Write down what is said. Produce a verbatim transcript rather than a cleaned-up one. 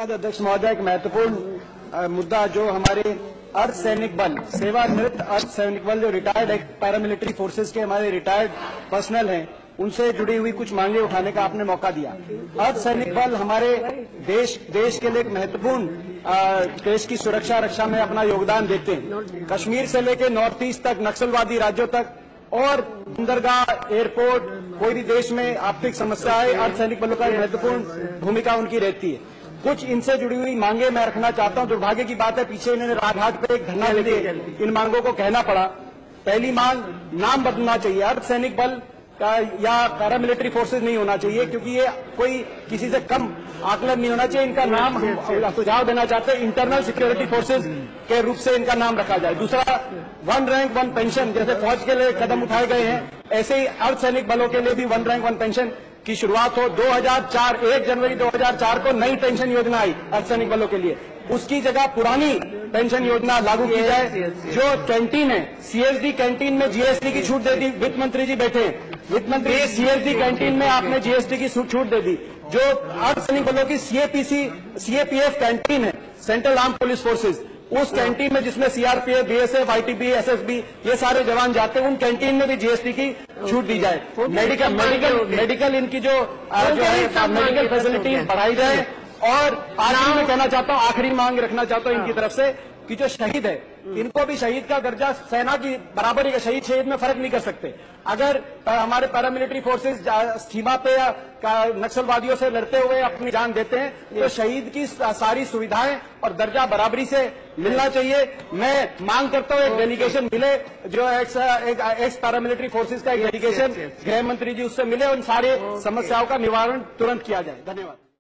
धन्यवाद अध्यक्ष महोदय। एक महत्वपूर्ण मुद्दा जो हमारे अर्ध सैनिक बल, सेवानिवृत्त अर्ध सैनिक बल जो रिटायर्ड पैरामिलिट्री फोर्सेज के हमारे रिटायर्ड पर्सनल हैं, उनसे जुड़ी हुई कुछ मांगे उठाने का आपने मौका दिया। अर्ध सैनिक बल हमारे देश देश के लिए एक महत्वपूर्ण देश की सुरक्षा रक्षा में अपना योगदान देते हैं। कश्मीर से लेकर नॉर्थ ईस्ट तक, नक्सलवादी राज्यों तक और बंदरगाह, एयरपोर्ट, कोई भी देश में आर्थिक समस्या है, अर्ध सैनिक बलों का महत्वपूर्ण भूमिका उनकी रहती है। कुछ इनसे जुड़ी हुई मांगे मैं रखना चाहता हूं। दुर्भाग्य की बात है, पीछे इन्होंने राजघाट पे एक धरना देके इन मांगों को कहना पड़ा। पहली मांग, नाम बदलना चाहिए। अर्ध सैनिक बल का या पैरामिलिट्री फोर्सेज नहीं होना चाहिए, क्योंकि ये कोई किसी से कम आकलन नहीं होना चाहिए। इनका नाम हम सुझाव देना चाहते हैं, इंटरनल सिक्योरिटी फोर्सेज के रूप से इनका नाम रखा जाए। दूसरा, वन रैंक वन पेंशन, जैसे फौज के लिए कदम उठाए गए हैं, ऐसे ही अर्ध सैनिक बलों के लिए भी वन रैंक वन पेंशन की शुरुआत हो। दो हज़ार चार एक जनवरी दो हज़ार चार को नई पेंशन योजना आई अर्ध सैनिक बलों के लिए, उसकी जगह पुरानी पेंशन योजना लागू की जाए। जो कैंटीन है, सीएसडी कैंटीन में जीएसटी की छूट दे दी। वित्त मंत्री जी बैठे हैं, वित्त मंत्री, सीएसडी कैंटीन में आपने जीएसटी की छूट दे दी। जो अर्ध सैनिक बलों की सीएपीसी सीएपीएफ कैंटीन है, सेंट्रल आर्म पुलिस फोर्सेज, उस कैंटीन में जिसमें सीआरपीएफ, बीएसएफ, आईटीबी, एसएसबी ये सारे जवान जाते हैं, उन कैंटीन में भी जीएसटी की छूट दी जाए। मेडिकल मेडिकल मेडिकल इनकी जो जो है मेडिकल फैसिलिटी बढ़ाई जाए। और आखिरी में कहना चाहता हूं, आखिरी मांग रखना चाहता हूं इनकी तरफ से कि जो शहीद है, इनको भी शहीद का दर्जा सेना की बराबरी का, शहीद शहीद में फर्क नहीं कर सकते। अगर हमारे पैरामिलिट्री फोर्सेज सीमा पे या नक्सलवादियों से लड़ते हुए अपनी जान देते हैं, तो शहीद की सारी सुविधाएं और दर्जा बराबरी से मिलना चाहिए। मैं मांग करता हूं एक डेलीगेशन मिले, जो एक्स एक्स पैरामिलिट्री फोर्सेज का एक डेलीगेशन गृह मंत्री जी उससे मिले, उन सारे समस्याओं का निवारण तुरंत किया जाए। धन्यवाद।